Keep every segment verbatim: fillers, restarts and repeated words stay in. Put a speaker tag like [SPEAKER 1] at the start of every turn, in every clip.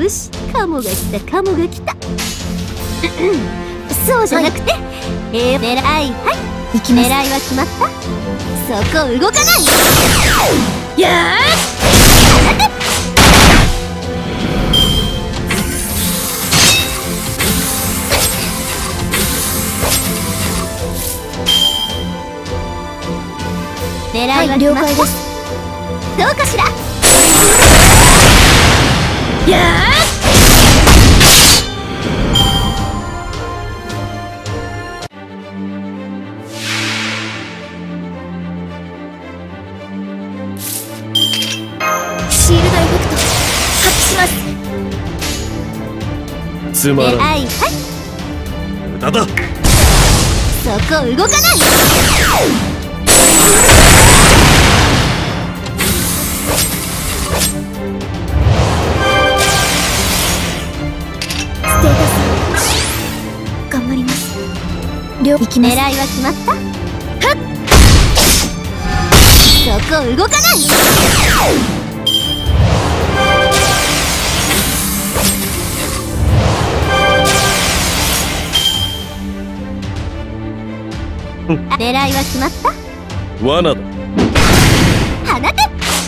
[SPEAKER 1] よし、カモが来た、カモが来た。そうじゃなくて、えー、狙い、はい、行きます。狙いは決まった。そこ動かない。やー狙いは決まった。了解です。どうかしら。やーシールドエフェクト発揮します。つまらん。はいはい、無駄だ。そこ動かない。ステータス頑張ります。両行きます。狙いは決まった。はっ、そこ動かない。狙いは決まった。罠だ。放て。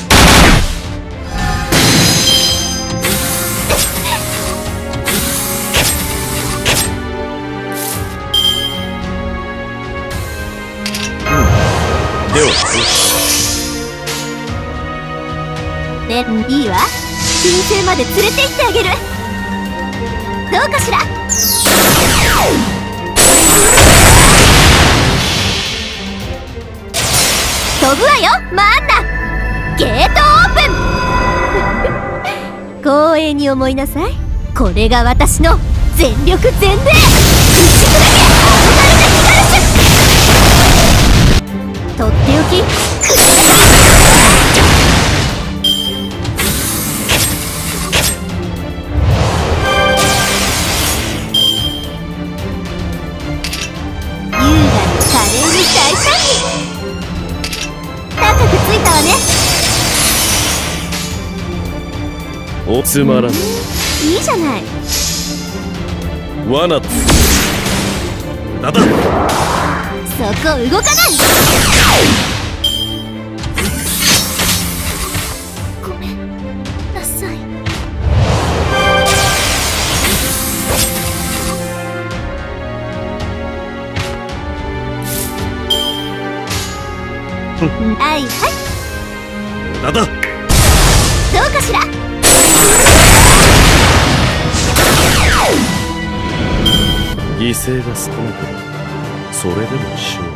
[SPEAKER 1] ではでいいわ。金星まで連れて行ってあげる。どうかしら。飛ぶわよ、マンナ。ゲートオープン。光栄に思いなさい。これが私の全力全霊。一部だけとっておき。優雅に華麗に大胆に。高くついたわね。おつまらん。いいじゃない。罠だ。無駄だ。そこ動かない。ごめんなさい。はいはい、無駄だ。どうかしら。犠牲が少なければそれでも勝利。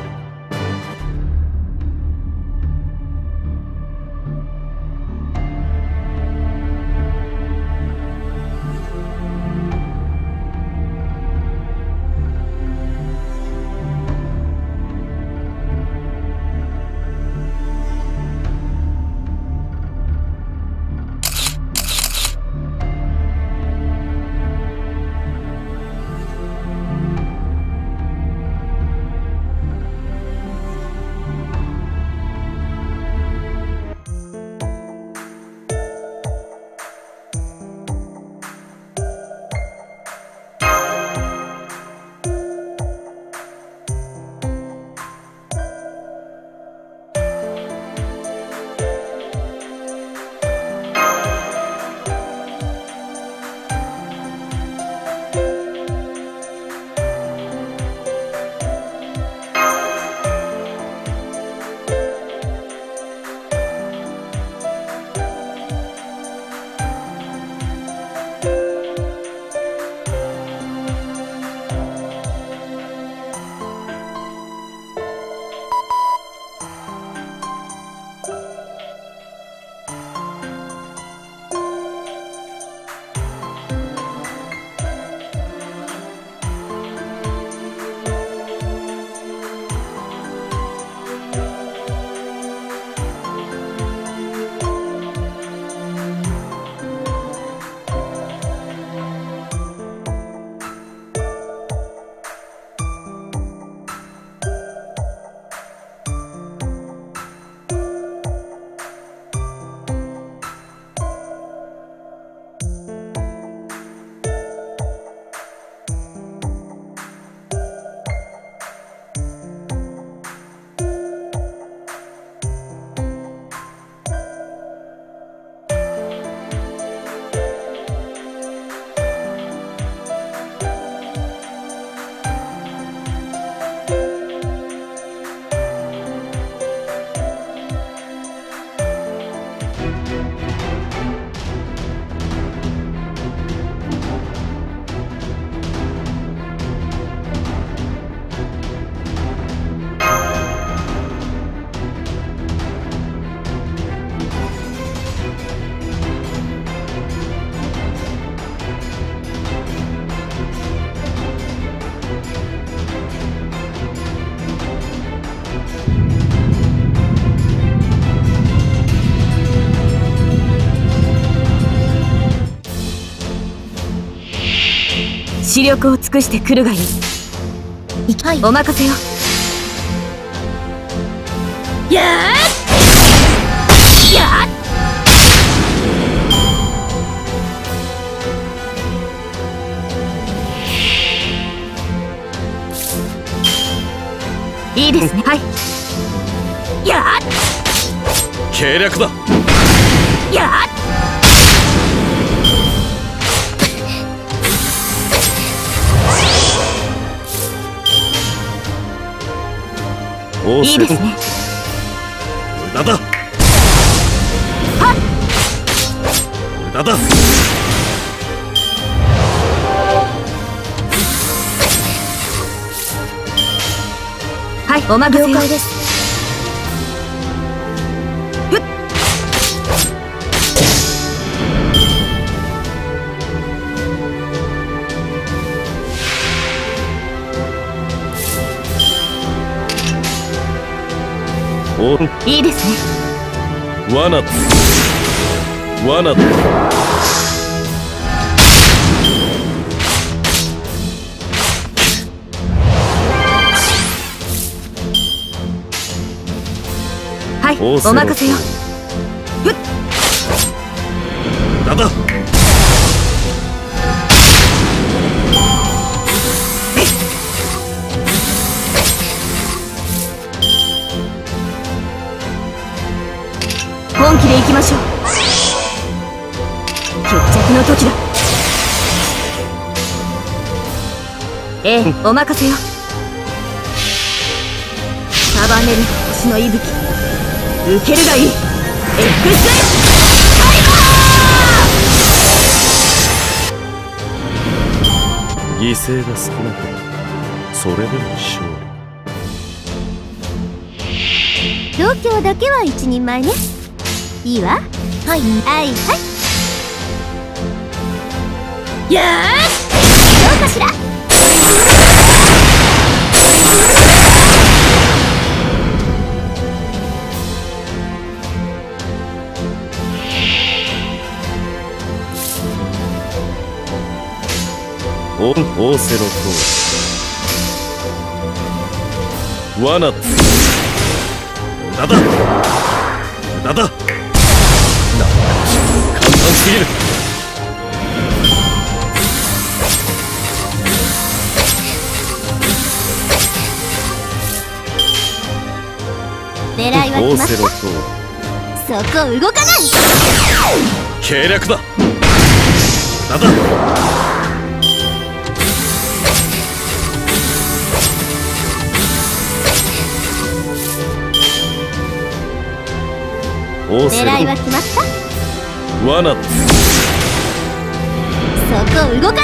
[SPEAKER 2] 視力を尽くしてくるがいい。はい、お任せよ。やーやーいいですね。はい。やー
[SPEAKER 1] 計略だ。
[SPEAKER 2] やーいいですね。
[SPEAKER 1] 無駄だ。
[SPEAKER 2] はっ
[SPEAKER 1] 無駄だ。
[SPEAKER 2] はい、お任せよ。了解です。ふっいいですね。
[SPEAKER 1] 罠だ。罠だ。
[SPEAKER 2] はい、お任せよ。ふっ
[SPEAKER 1] 無駄だ。
[SPEAKER 2] 本気で行きましょう。決着の時だ。ええ、お任せよ。束ねる星の息吹、受けるがいい。 エックス タイマー。
[SPEAKER 1] 犠牲が少なくそれでも勝利。
[SPEAKER 3] 度胸だけは一人前ね。いいわ。はい、はいはい。
[SPEAKER 2] やー
[SPEAKER 3] どうかしら。
[SPEAKER 1] オンオーセロと罠だ。無駄だ。無駄だ。なんだ簡単すぎる。
[SPEAKER 3] 狙いは決まった。そこ動かない。
[SPEAKER 1] 計略だ。無駄だ。
[SPEAKER 3] 狙いは決まった。
[SPEAKER 1] 罠だ。
[SPEAKER 3] そこ動かない。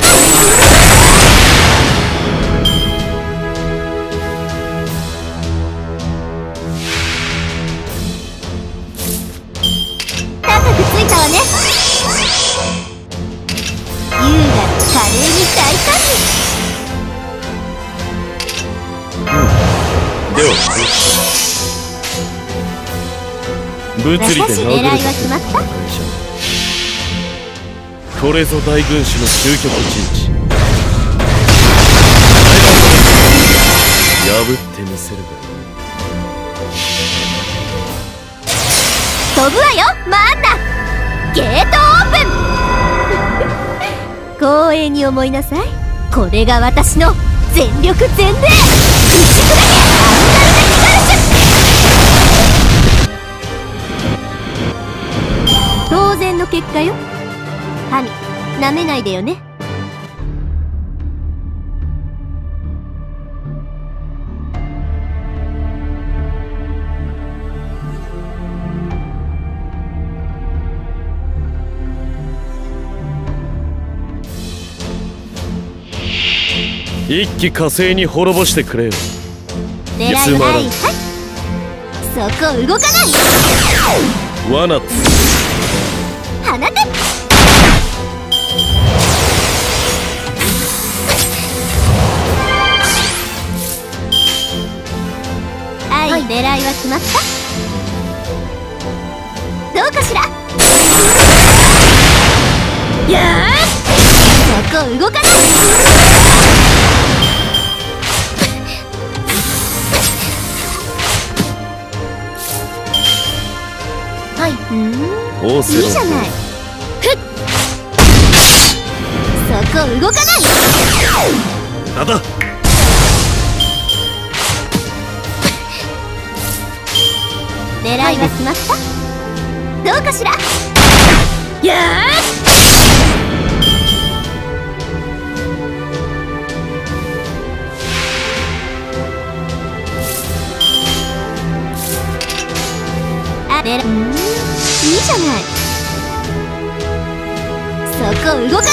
[SPEAKER 3] 高くついたわね。優雅華麗に大胆に。
[SPEAKER 1] うんでは物理で殴る
[SPEAKER 3] 狙いは決まった。
[SPEAKER 1] これぞ大軍師の究極陣地。破ってみせるが
[SPEAKER 3] 飛ぶわよマンダ。ゲートオープン。光栄に思いなさい。これが私の全力全霊。打ち砕けアンダルベキカルシュ。当然の結果よ。神、なめないでよね。
[SPEAKER 1] 一気火星に滅ぼしてくれよ。
[SPEAKER 3] 狙いはない。はい、そこ動かない。
[SPEAKER 1] 罠だ。
[SPEAKER 3] 放て。はい、はい、狙いは決まった。どうかしら。
[SPEAKER 2] やー
[SPEAKER 3] そそこ動かない。
[SPEAKER 2] はい。
[SPEAKER 3] うん、いいじゃない。ふっ、そこ動かない。
[SPEAKER 1] なんだ。
[SPEAKER 3] 狙いは決まった、どうかしら。
[SPEAKER 2] や
[SPEAKER 3] あれ、うん、いいじゃない。そこ動かない。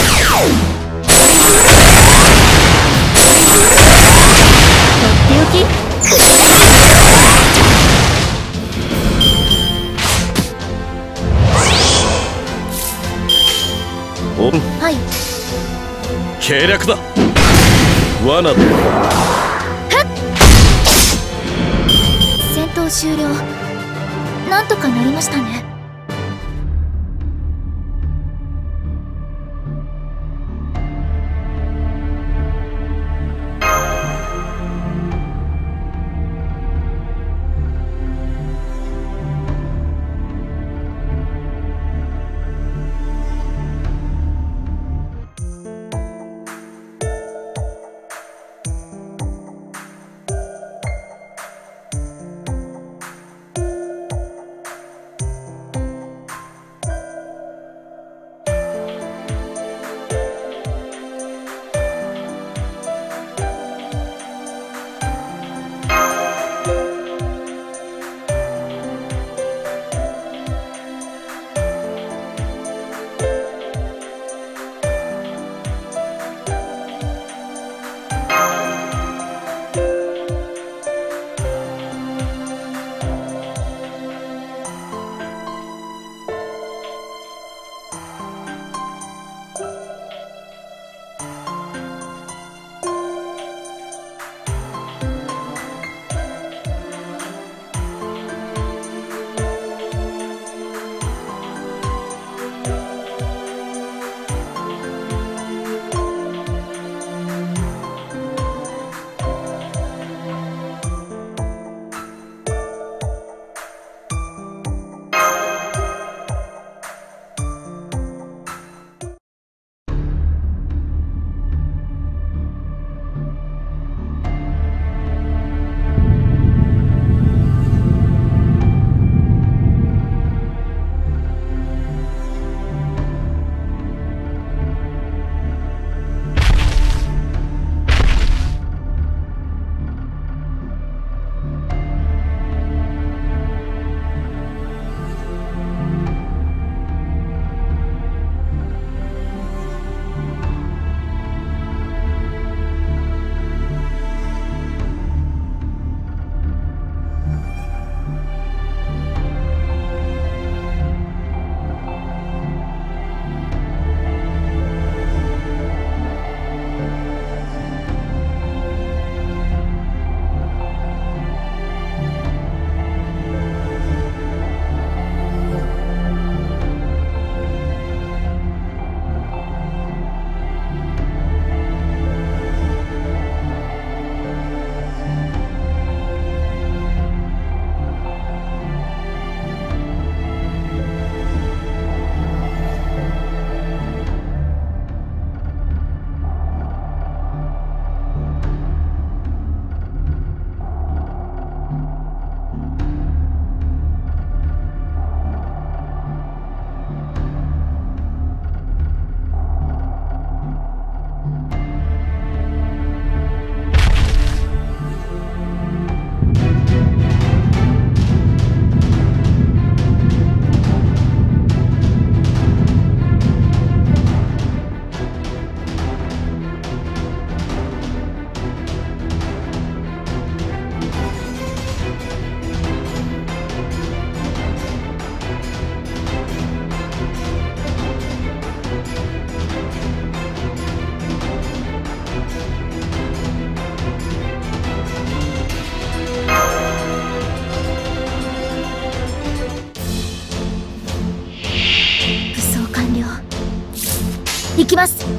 [SPEAKER 3] とっておき。
[SPEAKER 2] はい。
[SPEAKER 1] 計略だ。罠だ。
[SPEAKER 2] 戦闘終了。なんとかなりましたね。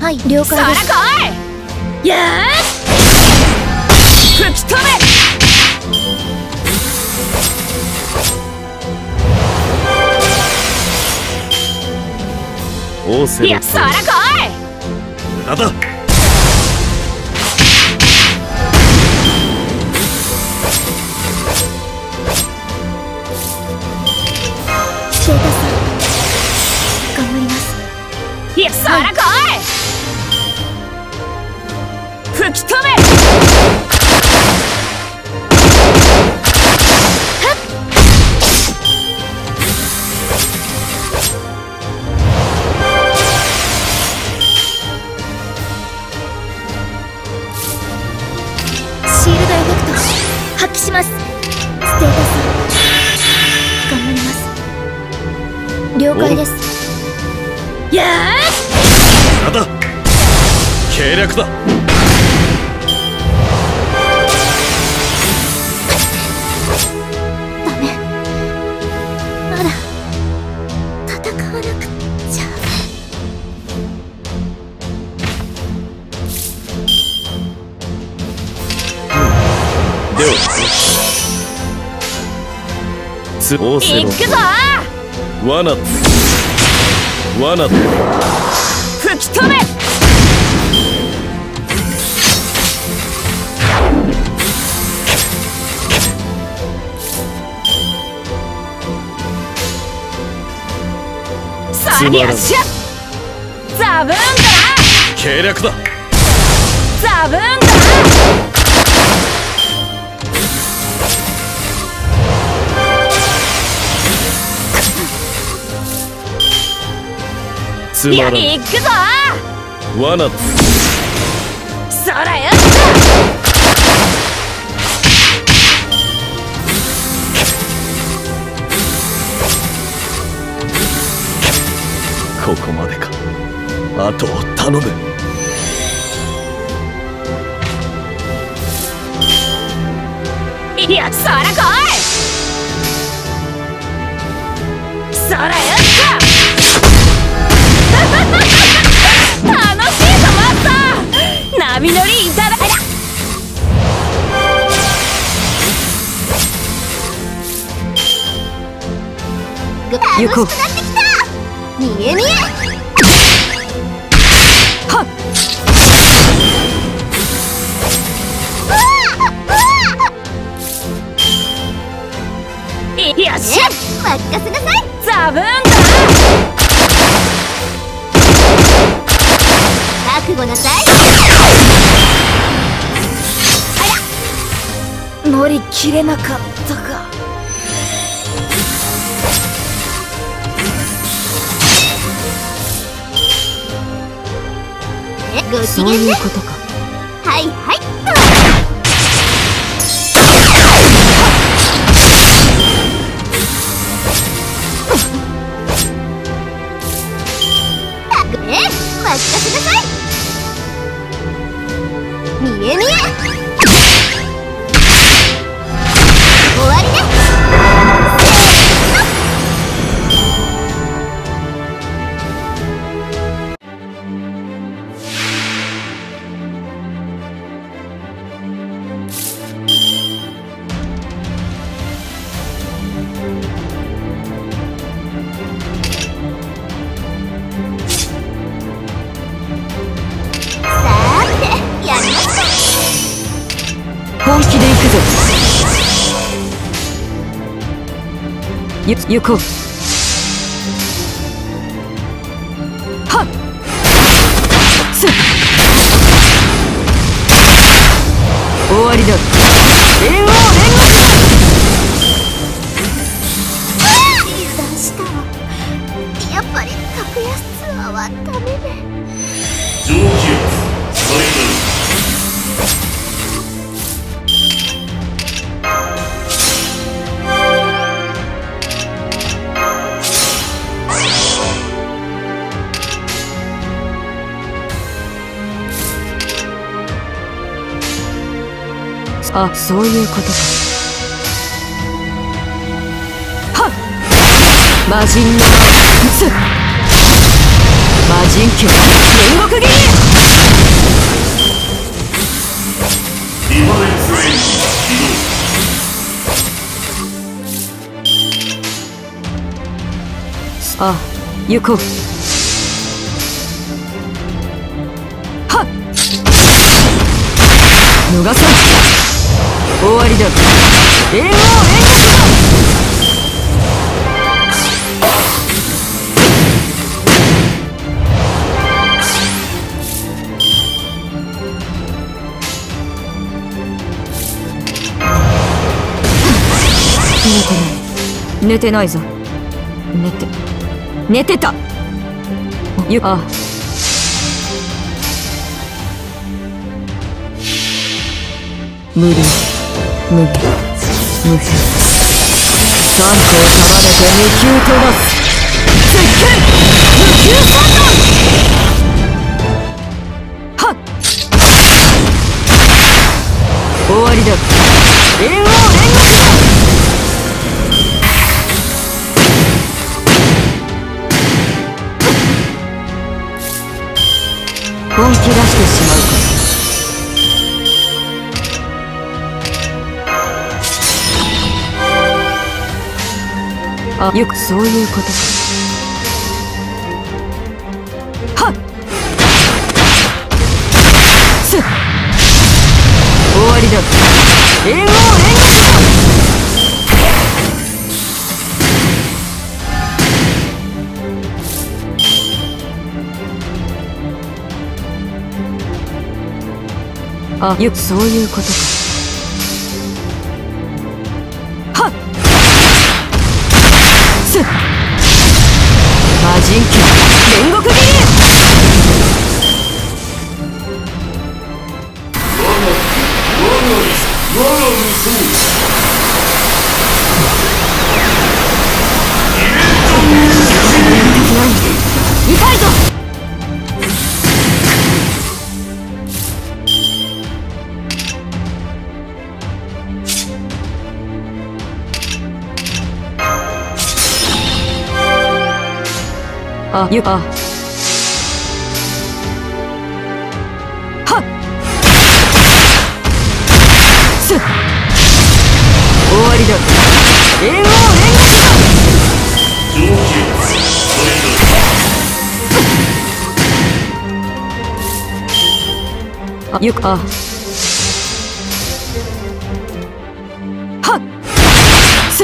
[SPEAKER 2] はい、了解です。
[SPEAKER 3] そら来い。やー吹き飛べ。
[SPEAKER 1] オーセロ
[SPEAKER 3] いや、そら来い。
[SPEAKER 1] なんだ。
[SPEAKER 2] シェータさん、頑張ります。
[SPEAKER 3] いや、そら来い。吹き飛べ。
[SPEAKER 2] シールドエフェクト発揮します。ステータス頑張ります。了解です。
[SPEAKER 3] や
[SPEAKER 1] なんだ。計略だ。
[SPEAKER 2] ダメ、まだ戦わなくちゃ。
[SPEAKER 1] ではツオーセロ
[SPEAKER 3] ー行くぞ。
[SPEAKER 1] ワナワナ
[SPEAKER 3] 吹き飛べ。さあよっしゃ。ザブーンだな。
[SPEAKER 1] 計略だ。
[SPEAKER 3] ザブーンだな。
[SPEAKER 1] つまらん。
[SPEAKER 3] 行くぞ。
[SPEAKER 1] ワナ
[SPEAKER 3] そらよっし
[SPEAKER 1] ここまでか。あとを頼む。
[SPEAKER 3] いや、そら来い。そらよっしゃ。楽しいぞマスター。波乗りいただいた。
[SPEAKER 2] 行こう。楽しくなってきた。見え見え。
[SPEAKER 3] はっ。よっしゃ。
[SPEAKER 2] 任せなさい。
[SPEAKER 3] ザブーンだ。
[SPEAKER 2] 覚悟なさい。
[SPEAKER 3] 乗り切れなかったか。
[SPEAKER 2] え、ご機
[SPEAKER 3] そう
[SPEAKER 2] 嫌ね。
[SPEAKER 3] いうことか。
[SPEAKER 2] はいはいっと。え、任せなさい。見え見え。終わりね。
[SPEAKER 3] 本気で行くぞ。ゆ行こう。はっすっ終わりだ。連合連合
[SPEAKER 2] 油断したわ。やっぱり格安ツアーはダメね。
[SPEAKER 1] 上気圧最
[SPEAKER 3] あ、そういうことか。はっ魔人のつ魔人
[SPEAKER 1] 人球煉獄斬り。
[SPEAKER 4] ディファレンスエンジン起動。
[SPEAKER 1] ああ、行こう。はっ、逃さん。終わりだ。栄光円岳だ。寝てない。寝てないぞ。寝て寝てた。ゆああ、無理無理無理。三個を束ねて無給となす。絶景無給三段。はっ、終わりだ。炎王煉獄だ。本気出してしまうか。あ、よくそういうことか。はっ、すっ、終わりだ。炎王煉獄だ。あ、よくそういうことか。はっ、すっ、魔人球煉獄斬り。
[SPEAKER 4] 我が我が無双。
[SPEAKER 1] 痛いぞ。あ、ゆあ、はっ、すっ、終わりだ。炎王煉獄
[SPEAKER 4] 条件それ
[SPEAKER 1] だ。あ、ゆあ、はっ、すっ、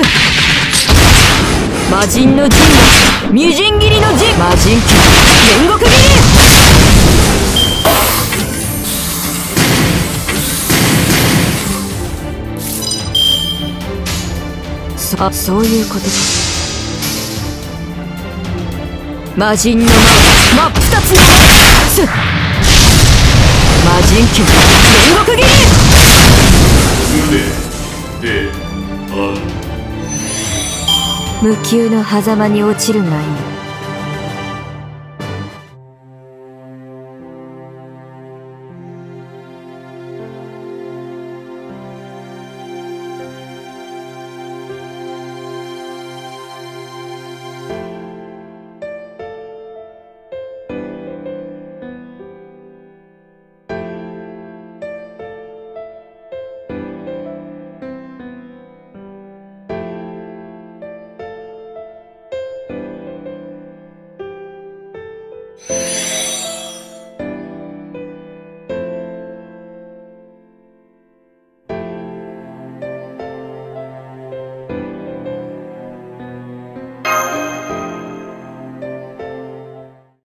[SPEAKER 1] 魔人の陣だ。みじん切りの陣。魔人球煉獄斬り。そ、あ、そういうことか。魔人の魔真っ二つのすっ、魔人球煉獄斬り。
[SPEAKER 4] 腕である。
[SPEAKER 1] 無給の狭間に落ちるがいい。